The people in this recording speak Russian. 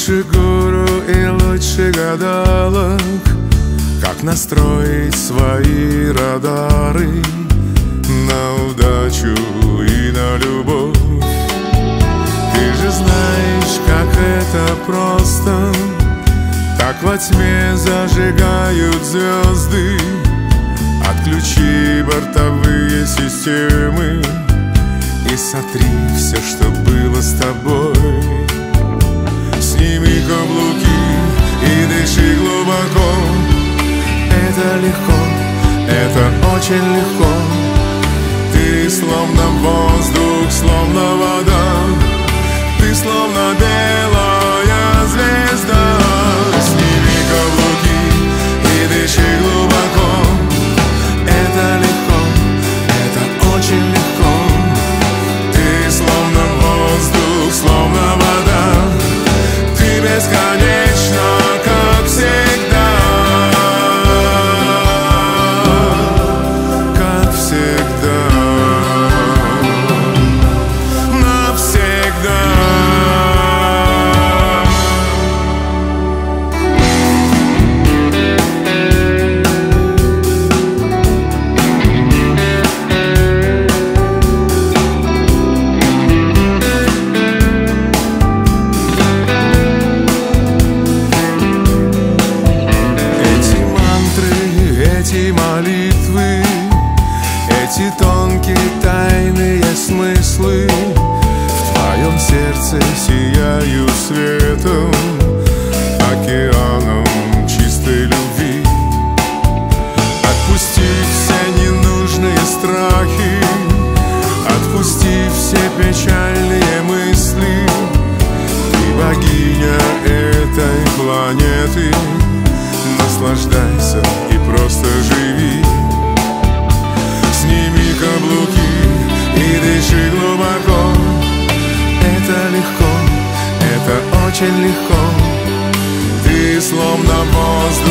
Лучше гуру и лучше гадалок, как настроить свои радары на удачу и на любовь. Ты же знаешь, как это просто, так во тьме зажигают звезды. Отключи бортовые системы и сотри все, что было с тобой. Сними каблуки и дыши глубоко. Это легко, это очень легко. Ты словно воздух, словно вода. Ты словно белая звезда. Сними каблуки и дыши глубоко. Это легко, это очень легко. Ты словно воздух, словно вода. Ты бесконечна, как всегда. Как всегда. Навсегда. Эти молитвы, эти тонкие тайные смыслы в твоем сердце сияют светом, океаном чистой любви. Отпусти все ненужные страхи, отпусти все печальные мысли. Ты богиня этой планеты. Наслаждайся и просто живи. Сними каблуки и дыши глубоко. Это легко, это очень легко. Ты словно воздух.